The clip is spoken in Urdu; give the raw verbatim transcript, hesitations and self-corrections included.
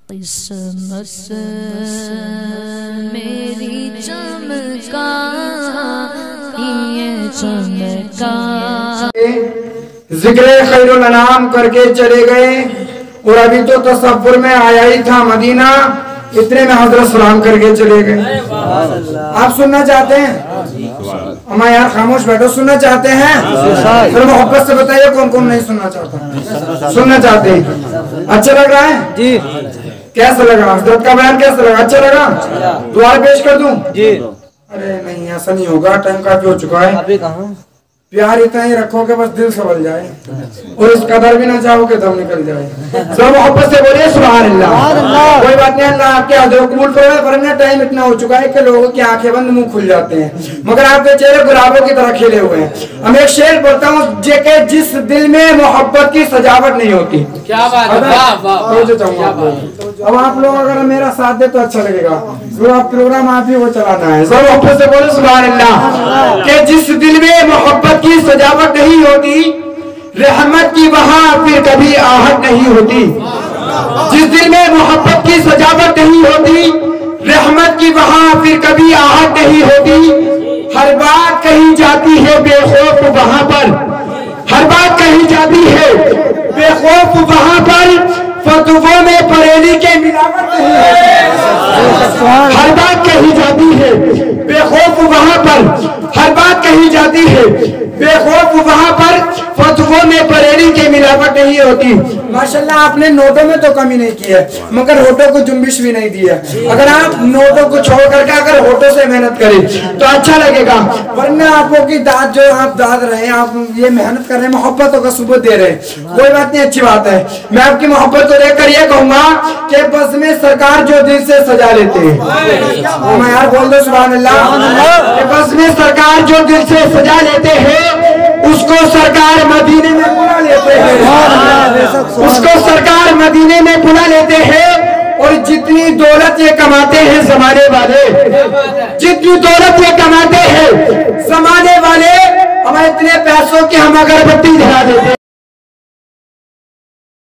قسمت میری چمکا یہ چمکا ذکر خیر الانام کر کے چلے گئے اور ابھی تو تصور میں آیا ہی تھا مدینہ، اتنے میں حضرت سلام کر کے چلے گئے۔ آپ سننا چاہتے ہیں؟ ہمیں یار خاموش بیٹھو، سننا چاہتے ہیں؟ پھر محبت سے بتائیے کون کون نہیں سننا چاہتا؟ سننا چاہتے ہیں؟ اچھا لگ رہا ہے؟ جی۔ کیسا لگا حضرت کا بیان؟ کیسا لگا؟ اچھا لگا؟ دعائیں پیش کر دوں؟ جی۔ ارے نہیں ایسا نہیں ہوگا، ٹائم کافی ہو چکا ہے۔ پیار اتنا ہی رکھو کہ بس دل سنبھل جائے اور اس قدر بھی نہ چاہو کہ دم نکل جائے۔ سب محبت سے بولیے سبحان اللہ۔ کوئی بات نہیں، اللہ آپ کے عہد و قبول فرمائے، ورنہ ٹائم اتنا ہو چکا ہے کہ لوگوں کی آنکھیں بند منہ کھل جاتے ہیں، مگر آپ کے چہرے گلابوں کی طرح کھلے ہوئے ہیں۔ ہم ایک شعر بولتا ہوں کہ جس دل میں محبت کی سجاوٹ نہیں ہوتی۔ کیا بات ہے! اب آپ لوگ اگر میرا ساتھ دے تو اچھا لگے گا، پروگرام آپ ہی وہ چلانا ہے۔ سب محبت سے بولے سبحان اللہ۔ کہ جس دل میں محبت کی سجاوٹ نہیں ہوتی، رحمت کی وہاں پھر کبھی آہٹ نہیں ہوتی۔ جس دل میں محبت کی سجاوٹ نہیں ہوتی، رحمت کی وہاں پھر کبھی آہٹ نہیں ہوتی۔ ہر بات کہی جاتی ہے بے خوف وہاں پر، ہر بات کہی جاتی ہے بے خوف وہاں پر، فتووں میں بریلی کے ملاوٹ نہیں ہوتی۔ ہر بات کہی جاتی ہے بے خوف وہاں پر، ہر بات کہی جاتی ہے بے خوف وہاں پر، فتووں میں بریلی کے ملاوٹ نہیں ہوتی۔ ماشاءاللہ آپ نے نوٹوں میں تو کمی نہیں کی ہے، مگر ہوٹوں کو جنبش بھی نہیں دی ہے۔ اگر آپ نوٹوں کو چھوڑ کر کے اگر ہوٹوں سے محنت کریں تو اچھا لگے گا، ورنہ آپ کی داد جو آپ داد رہے ہیں، آپ یہ محنت کر رہے ہیں، محبتوں کا ثبوت دے رہے ہیں، کوئی بات نہیں، اچھی بات ہے۔ میں آپ کی محبت کو دیکھ کر یہ کہوں گا کہ بس میں سرکار جو دل سے سجا لیتے ہیں، میں یار بول دو سبحان اللہ، کہ بس میں سرکار جو دل سے سجا لیتے ہیں اس کو سرکار مدینے میں بلا لیتے ہیں، اس کو سرکار مدینے میں بلا لیتے ہیں۔ اور جتنی دولت یہ کماتے ہیں زمانے والے، جتنی دولت یہ کماتے ہیں زمانے والے، ہمیں اتنے پیسوں کی ہم اگربتی دھرا دیتے ہیں۔